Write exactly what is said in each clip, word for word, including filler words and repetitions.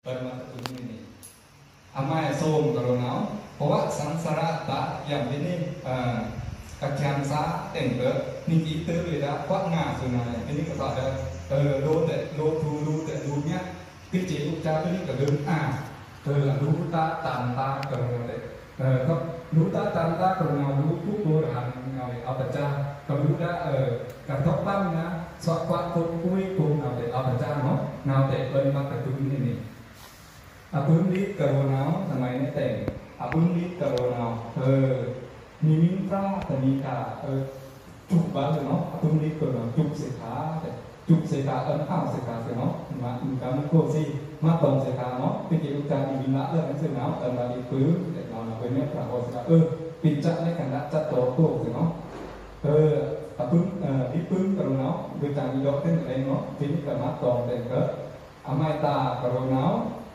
bermata ini. Amai som kalau nau, bahwa sangsara tak yang ini kajian sa tengger ni kita beda kuat ngah sebenarnya. Ini kita ada lo de lo tu lo de lo nya kecil ucap ini kedua ah, lu ta tanta kalau de, kalau lu ta tanta kalau nau lu tu Quran nau apa cah, kalau dah katok pam na, sok kuat pun kui pun nau de apa cah no, nau de bermata ini. Abang lihat kalau nau, sama ini teng. Abang lihat kalau nau, nimintra tanika, cuba tu no. Abang lihat kalau nau, cuk sekar, cuk sekar, enam sekar tu no. Mak kamu kau si, mak tong sekar no. Pikir ucap di bina le, macam nau, enam itu, nau nau punya perahu sekar. Eh, pincak ni kan nak cat toko tu no. Eh, abang itu kalau nau, ucap di dokter ni no. Jadi kalau mak tong sekar, amai ta kalau nau.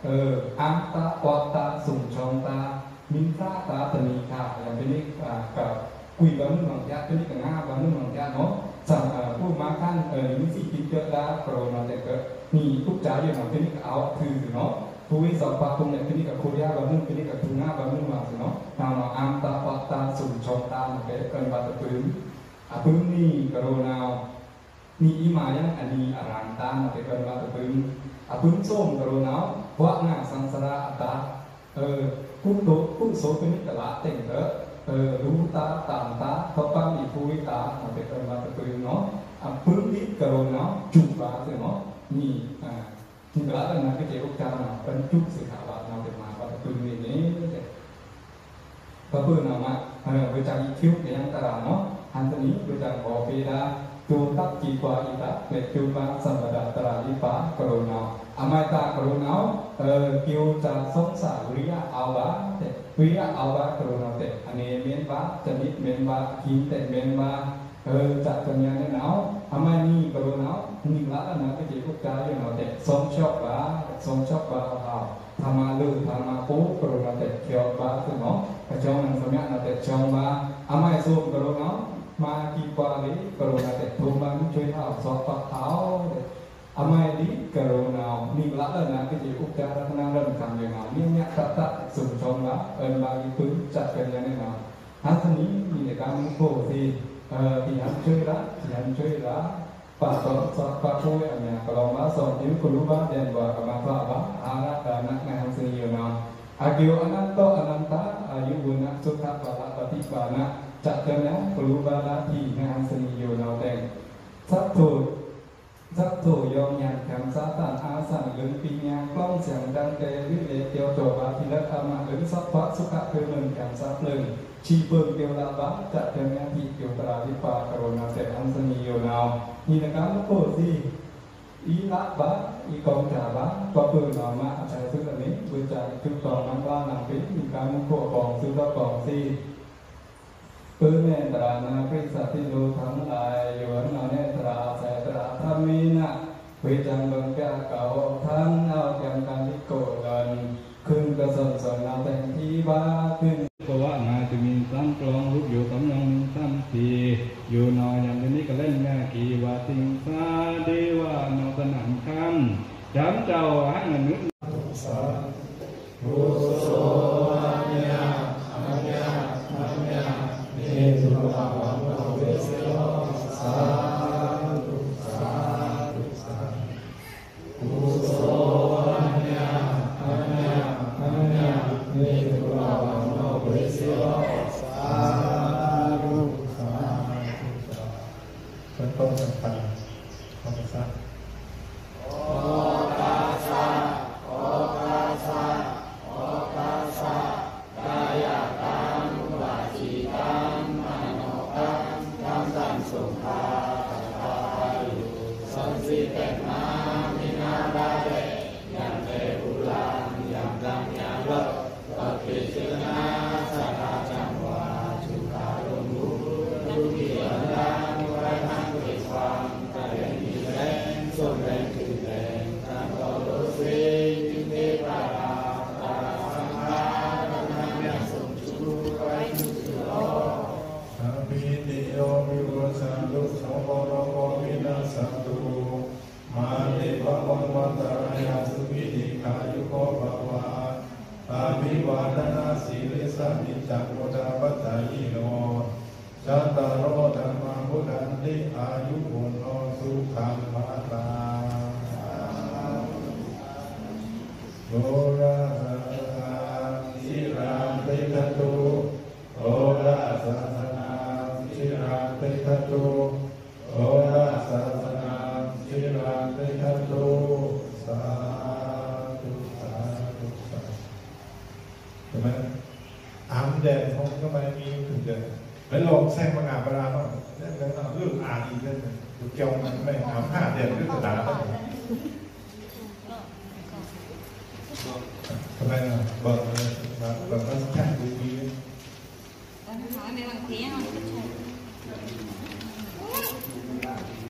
Anta, Wata, Sungchonta, Mintrata, Tanika, yang ini ke kui bangun mangja, ini ke ngah bangun mangja no, sangผู้makan ini si kita dah corona teka, niทุกใจอย่างนี้ก็เอาคือเนาะผู้วิศวกรตรงนี้นี่ก็โคเรียbangunนี่ก็ทุ่งนาbangunมาสิเนาะนามาอันตาวัตตาสุนชงตาโอเคเกินบาตปืนอ่ะปืนนี่กโรนานี่อีมายังอันนี้อารันตาโอเคเกินบาตปืนอ่ะปืนส้มกโรนาว่าง่าสังสารอัตตาเออผู้โตผู้โสเป็นนิตละเต็งเถอะเออรู้ตาตามตาเขาปั้มอีผู้วิตาโอเคเกินบาตปืนเนาะอ่ะปืนนี้กโรนาจุบาสิเนาะนี่อ่าที่เราเป็นนักเกี่ยวกับการเป็นจุดสิขาบาเราเป็นมาว่าปืนนี้พอปืนออกมาเออไปจากอีคิวอย่างตลาดเนาะอันนี้ไปจากบอฟีดาจูตักจีกว่าอีกละเป็นจูบาสัมปดาตราลิปากโรนาอามาตากโรนาเออคิวจะสงสารวิริยะเอาวะแต่วิริยะเอาวะโรนาแต่อันนี้เมียนบาจะนิดเมียนบาหินแต่เมียนบาเออจากตัวนี้เนี่ยเนาะอามานี่โรนานี่ละนะก็จะพูดจาอย่างเราแต่สมชอบว่าสมชอบว่าเราทำมาลือทำมาปุ๊บโรนาแต่เกี่ยวกับตัวเนาะกระจงนั้นสมัยนั้นแต่จงว่าอามาสูบโรนามากี่กว่าเลยโรนาแต่ทุ่มมันช่วยเท้าสอบปักเท้าอามาดีโรนานี่ละนะก็จะพูดจาแล้วนั่งเริ่มทำอย่างเราเนี่ยเนี่ยตัดตัดสุ่มชงว่าเอิญบางทีจัดกันอย่างนี้เนาะทั้งนี้มีแต่การมุ่งโผล่ที่ที่หันช่วยละที่หันช่วยละปะสอนสอนปะช่วยอันเนี้ยkalauมาสอนยิ้มคุณรู้บ้างเด่นกว่ากับมาฟ้าบ้างอาณาดานักงานสิ่งอยู่นะอากิวอนันโตอนันตาอายุบุญสุขะบาลปฏิบานะจัดกันแล้วคุณรู้บ้างละที่งานสิ่งอยู่เราแต่สัตถุสัตถุยอมยันคำสาตานอาสังลึงปีญากล้องเสียงดังเตวิเลเตียวโตบาทิละธรรมะลึงสัพพะสุขะคือหนึ่งคำสาลึงชีเบิกเดียวลาบะจัดเป็นงานที่เกี่ยวตราวิปากโรนาแต่อันสนิโยนาวนี่นะครับโคสิอีละบะอีกองจ่าบะก็เปิดนามาใช้ซื้ออันนี้บริจาคจุดต่อน้ำว่าน้ำปิดมีการโคกองซื้อละกองสิเปิดเนตรานาพิสัติโลทั้งหลายโยนเอาเนตราใส่ตราธรรมินะเวจังเบิกแก่เก่าท่านเอาแกมการที่โกเงินขึ้นกระสนสนเอาแต่งที่บ้าขึ้นก็ว่ามาจะมีซ้ำกลองรูปอยู่กำลังซ้ำทีอยู่นอนอย่างนี้ก็เล่นแง่กี่ว่าติงซาดีว่านอสนามคำจำเจ้าให้เงินนึกสาธุโสอัญญาอัญญาอัญญาเนตุลาวังเวสโยสาธุสาธุสาธุโสอัญญาอัญญาอัญญาเนตุลาวังเวสโยสาธุสาธุเป็นต้นต่างๆขอบคุณครับโอตัสสะโอตัสสะโอตัสสะกายตังวาจีตังมโนตังธัมมังสุภาตถายุสันสิเตมามินาบาเรยังเตอุลังยังกังยังวะปะปิจินาสังฆังอาภิวาทนาสีลิสานิจักโมดาวัตตายิโนจัตตารโอธรรมพุทธันติอายุโนสุขังภะลังโอราสิราติคตุโอราสาสนาสิราติคตุโอราสาสนาสิราติคตุสาธุสาธุสาธุใช่ไหมอามแดงของก็ไม่มีถึงเดือนแล้วลองแซงมังงะปราเนาะแล้วก็เรื่องอ่านอีกเรื่องนึงเกี่ยวมันไม่อามห้าเดือนเรื่องกระดาษ